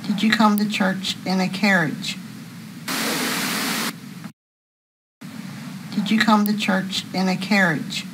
Did you come to church in a carriage? Did you come to church in a carriage?